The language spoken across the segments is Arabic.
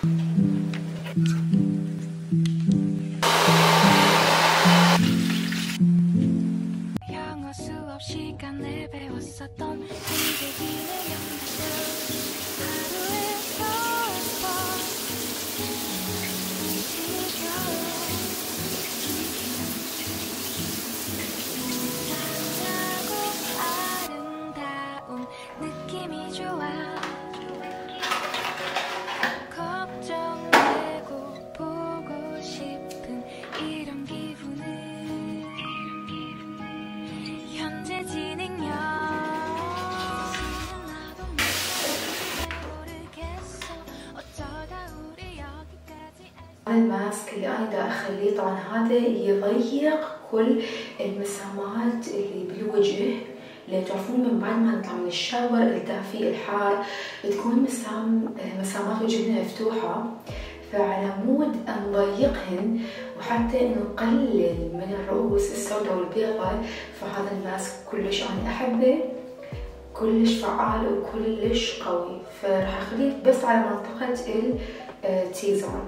هذا الماسك اللي انا دا اخليه طبعا هذا يضيق كل المسامات اللي بالوجه، اللي تعرفون من بعد ما نطلع من الشاور الدافي الحار تكون مسامات وجهنا مفتوحه، فعلى مود نضيقهن وحتى نقلل من الرؤوس السوداء والبيضة، فهذا الماسك كلش انا احبه، كلش فعال وكلش قوي، فراح اخليه بس على منطقة التي زون.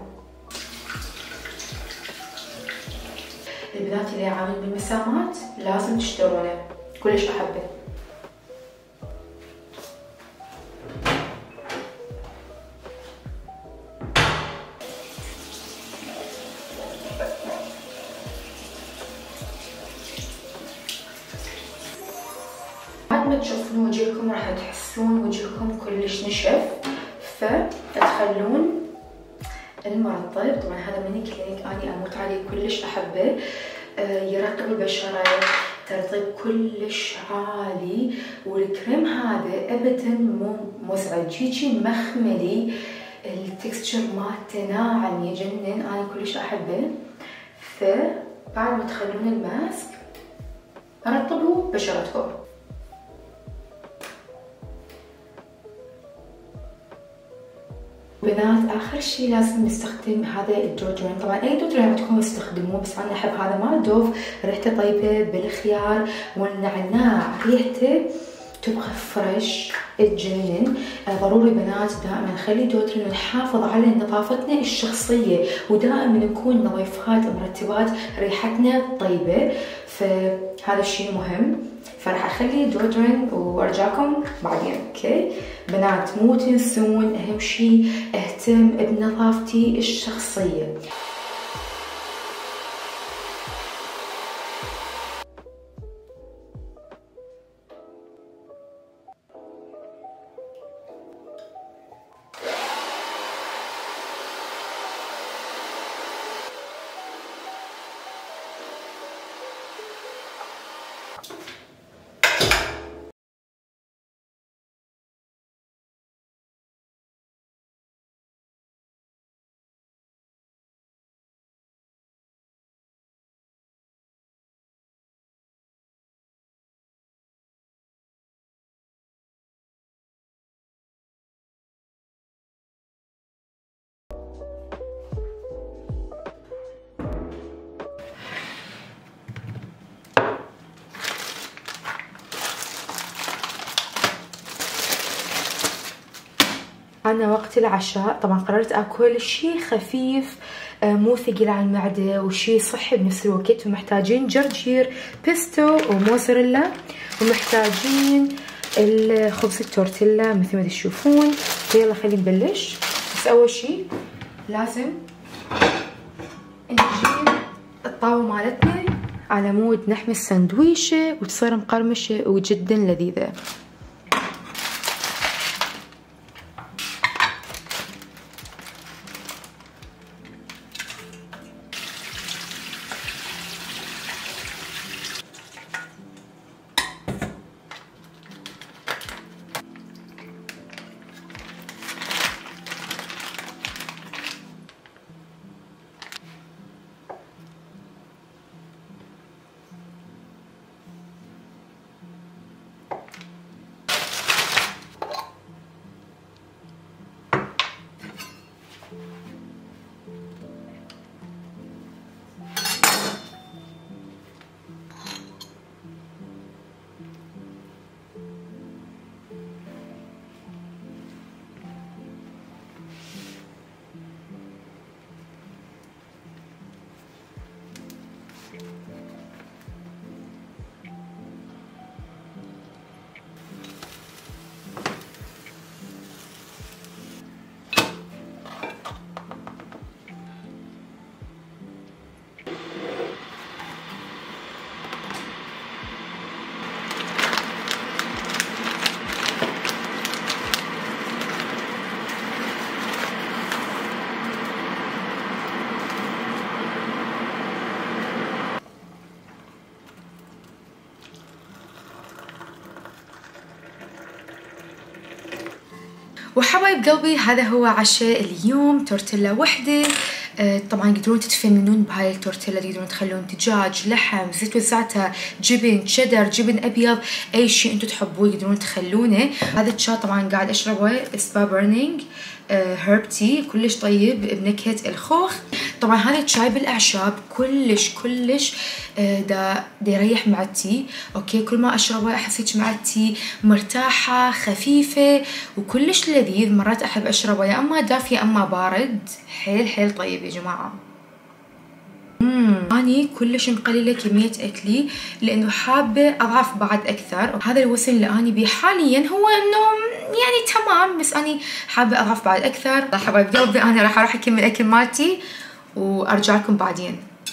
البنات اللي يعانون بالمسامات لازم تشترونه، كلش احبه. بعد ما تشوفون وجهكم راح تحسون وجهكم كلش نشف، فتخلون المرطب. طبعا هذا من كلينيك اني اموت عليه، كلش احبه، يرطب البشره ترطيب كلش عالي، والكريم هذا ابدا مو مزعج، يجي مخملي، التكستشر مالته ناعم يجنن، انا كلش احبه. فبعد ما تخلون الماسك رطبوا بشرتكم. بنات اخر شيء لازم نستخدم هذا الدودرنت، طبعا اي دودرنت عندكم استخدموه، بس انا احب هذا مال دوف، ريحته طيبه بالخيار والنعناع، ريحته تبقى فريش تجنن. ضروري بنات دائما نخلي دودرنت ونحافظ على نظافتنا الشخصيه، ودائما نكون نظيفات مرتبات، ريحتنا طيبه، فهذا الشيء مهم. فراح اخلي دودرنت وارجعكم بعدين. اوكي بنات مو تنسون اهم شيء اهتم بنظافتي الشخصيه. أنا وقت العشاء طبعا قررت أكل شي خفيف مو ثقيل على المعدة وشي صحي بنفس الوقت، ومحتاجين جرجير بيستو وموزاريلا، ومحتاجين الخبز التورتيلا مثل ما تشوفون. فيلا خلينا نبلش. بس أول شي لازم نجيب الطاوة مالتنا على مود نحمي السندويشة وتصير مقرمشة وجدا لذيذة. وحبايب قلبي هذا هو عشاء اليوم. تورتيلا وحده. طبعا تقدرون تتفننون بهاي التورتيلا، تقدرون تخلون دجاج، لحم، زيت وزعتر، جبن، شيدر، جبن ابيض، اي شيء انتم تحبوه تقدرون تخلونه. هذا الشاي طبعا قاعد اشربه سبا بيرنينج هيرب تي، كلش طيب بنكهة الخوخ. طبعا هذا الشاي بالاعشاب كلش دا يريح معدتي. اوكي، كل ما اشربه احس هيك معدتي مرتاحه خفيفه وكلش لذيذ. مرات احب اشربه يا اما دافي يا اما بارد. حيل طيب يا جماعه. اني كلش مقلله كميه اكلي لانه حابه اضعف بعد اكثر. هذا الوزن اللي اني بيه حاليا هو انه يعني تمام، بس اني حابه اضعف بعد اكثر. حبايب قلبي انا راح اروح اكمل الاكل مالتي وارجع لكم بعدين.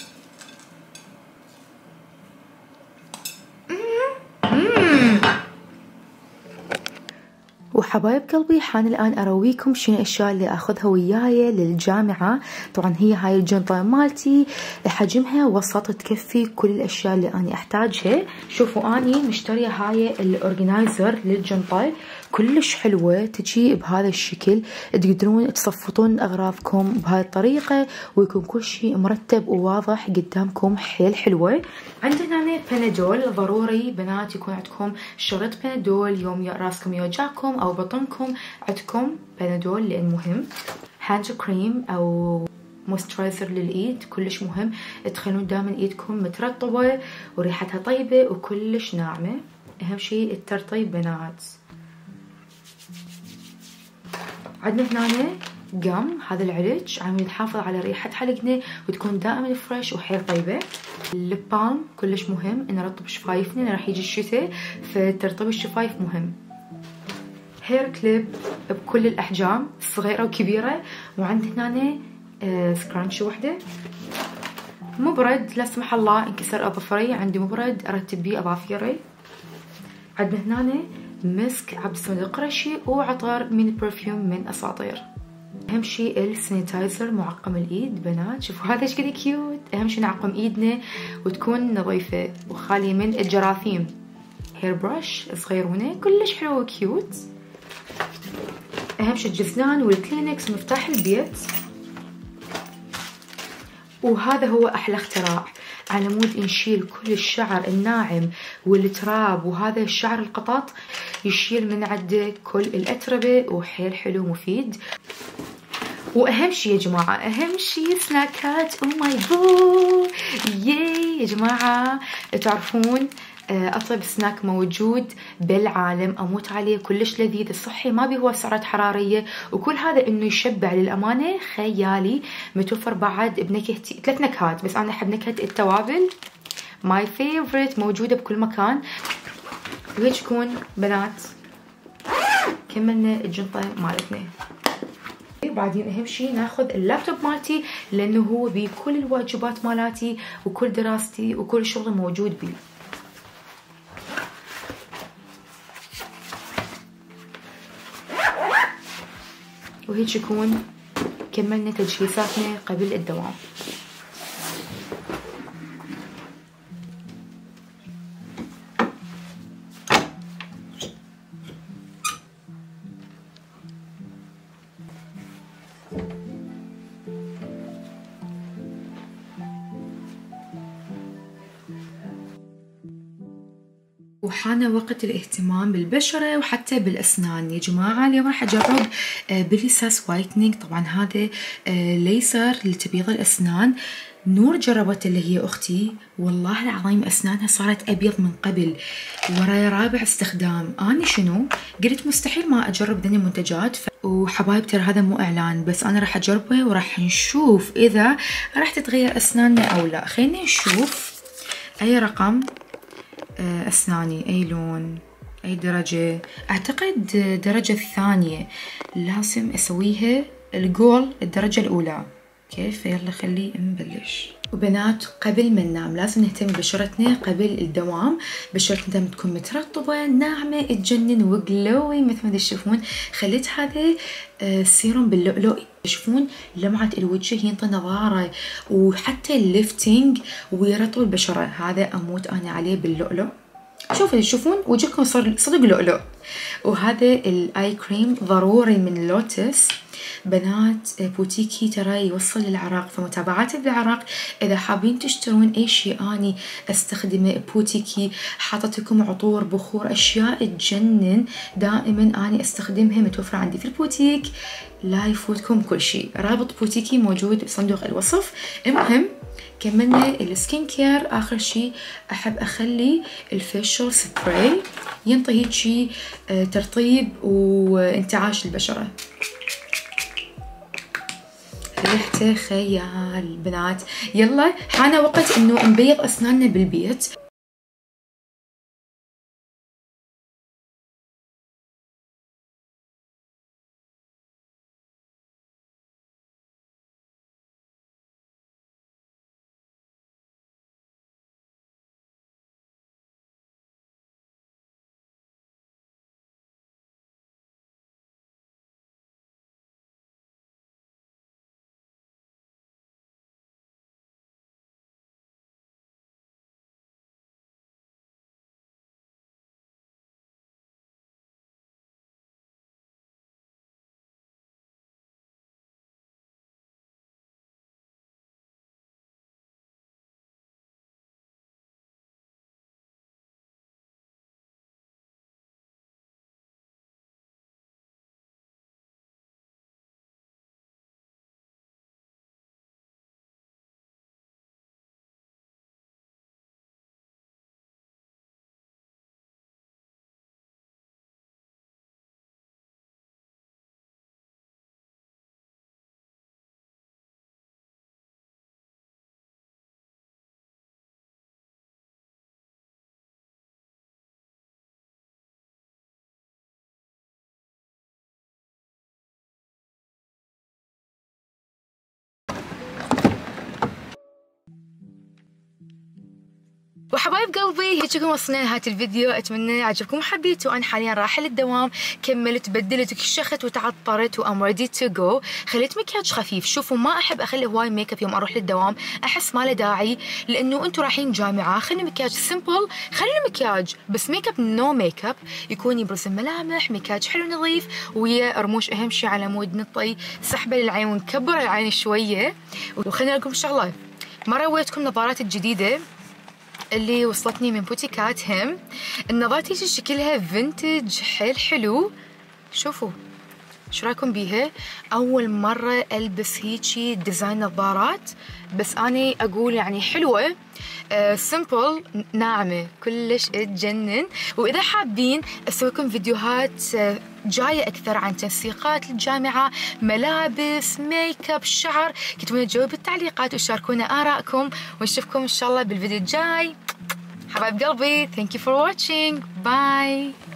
وحبايب قلبي حان الآن أرويكم شنو الأشياء اللي أخذها وياي للجامعة. طبعا هي هاي الجنطة مالتي حجمها وسط تكفي كل الأشياء اللي أنا أحتاجها. شوفوا أني مشترية هاي الأورجنايزر للجنطة، كلش حلوة، تجي بهذا الشكل. تقدرون تصفطون أغراضكم بهاي الطريقة ويكون كل شيء مرتب وواضح قدامكم. حيل حلوة. عندنا هنا بنادول، ضروري بنات يكون عندكم شريط بنادول يوم راسكم يوجعكم أو بطنكم عندكم بنادول لأن مهم. هاند كريم أو مويسترايزر للإيد كلش مهم، تخلون دائما إيدكم مترطبة وريحتها طيبة وكلش ناعمة. أهم شيء الترطيب بنات. عندنا هنا قم، هذا العلج عم نحافظ على ريحة حلقنا وتكون دائما فريش وحيل طيبة. الليب بالم كلش مهم ان نرطب شفايفنا، راح يجي الشتاء فترطيب الشفايف مهم. هير كليب بكل الاحجام صغيرة وكبيرة. وعندنا هنا سكرانشي وحدة. مبرد لا سمح الله انكسر اظفري، عندي مبرد ارتب بيه اظافيري. عندنا هنا مسك عبد الصمد القرشي وعطر من برفيوم من اساطير. اهم شيء السانيتايزر معقم الايد بنات. شوفوا هذا ايش قد كيوت. اهم شيء نعقم ايدنا وتكون نظيفه وخاليه من الجراثيم. هير برش صغيرونه كلش حلوه وكيوت. اهم شيء الجفنان والكلينكس مفتاح البيت. وهذا هو احلى اختراع، على مود نشيل كل الشعر الناعم والتراب، وهذا الشعر القطط يشيل من عنده كل الأتربة وحيل حلو مفيد. واهم شيء يا جماعه، اهم شيء سناكات. او ماي بو يا جماعه، تعرفون اطيب سناك موجود بالعالم، اموت عليه، كلش لذيذ صحي، ما بيه هو سعرات حراريه، وكل هذا انه يشبع للامانه خيالي. متوفر بعد بنكهتي 3 نكهات، بس انا احب نكهه التوابل ماي فيفورت، موجوده بكل مكان. وهيك تكون بنات كملنا الجنطه مالتنا. بعدين اهم شيء ناخذ اللابتوب مالتي لانه هو بيه كل الواجبات مالتي وكل دراستي وكل شغل موجود بيه. وهيك يكون كملنا تجهيزاتنا قبل الدوام. وحان وقت الاهتمام بالبشرة وحتى بالأسنان يا جماعة. اليوم راح أجرب بليساس وايتنينج. طبعا هذا ليزر لتبييض الأسنان. نور جربت اللي هي أختي، والله العظيم أسنانها صارت أبيض من قبل، وراي رابع استخدام. أنا شنو قلت مستحيل ما أجرب ذني المنتجات. وحبايب ترى هذا مو إعلان، بس أنا راح أجربه وراح نشوف إذا راح تتغير أسناننا أو لا. خلينا نشوف أي رقم أسناني، أي لون، أي درجة. أعتقد درجة الثانية، لازم أسويها الجول الدرجة الأولى. كيف؟ يلا خلي نبلش. وبنات قبل ما ننام لازم نهتم ببشرتنا قبل الدوام. بشرتنا تكون مترطبة ناعمة تجنن وجلوي مثل ما تشوفون. خليت هذا السيروم باللؤلؤ، تشوفون لمعة الوجه، ينطي نظارة وحتى الليفتنج ويرطب البشرة. هذا أموت أنا عليه باللؤلؤ. شوفوا تشوفون وجهكم صار صدق لؤلؤ. وهذا الاي كريم ضروري من لوتس بنات، بوتيكي ترى يوصل للعراق، فمتابعاتي بالعراق اذا حابين تشترون اي شيء اني استخدمه بوتيكي، حاطت لكم عطور بخور اشياء تجنن دائما اني استخدمها، متوفره عندي في البوتيك، لا يفوتكم كل شيء. رابط بوتيكي موجود بصندوق الوصف. المهم كملنا السكين كير. اخر شيء احب اخلي الفيشل سبراي، ينطي هيجي ترطيب وانتعاش للبشره، ريحته خيال بنات. يلا حان وقت انه نبيض اسناننا بالبيت. وحبايب قلبي هيك وصلنا لنهاية الفيديو، اتمنى عجبكم وحبيتوا. انا حاليا رايحه للدوام، كملت بدلت كشخت وتعطرت وام ريدي تو جو. خليت مكياج خفيف، شوفوا ما احب اخلي هواي ميك اب يوم اروح للدوام، احس ما له داعي لانه انتم رايحين جامعه. خلي مكياج سمبل، خلي مكياج بس ميك اب نو ميك اب، يكون يبرز الملامح، مكياج حلو نظيف ويا رموش اهم شيء على مود نطي سحبه للعين ونكبر العين شويه. وخليني اقول لكم شغله، ما رويتكم نظارات الجديده اللي وصلتني من بوتيكات هم. النظارة تيجي شكلها فينتج حيل حلو، شوفوا شو رايكم بيها؟ اول مرة البس هيجي ديزاين نظارات، بس اني اقول يعني حلوة، سمبل ناعمة كلش تجنن. واذا حابين اسوي لكم فيديوهات جاية اكثر عن تنسيقات الجامعة، ملابس، ميك اب، شعر، كتبوا لنا جواب بالتعليقات وشاركونا ارائكم، ونشوفكم ان شاء الله بالفيديو الجاي. حبايب قلبي، thank you for watching, bye.